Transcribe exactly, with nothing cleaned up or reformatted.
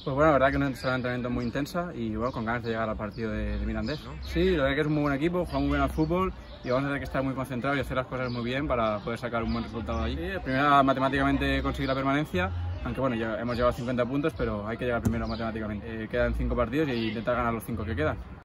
Pues bueno, la verdad que una semana de entrenamiento muy intensa y bueno, con ganas de llegar al partido de, de Mirandés, ¿no? Sí, la verdad que es un muy buen equipo, juega muy bien al fútbol y vamos a tener que estar muy concentrados y hacer las cosas muy bien para poder sacar un buen resultado allí. Sí, primero matemáticamente conseguir la permanencia, aunque bueno, ya hemos llegado a cincuenta puntos, pero hay que llegar primero matemáticamente. Eh, quedan cinco partidos y intentar ganar los cinco que quedan.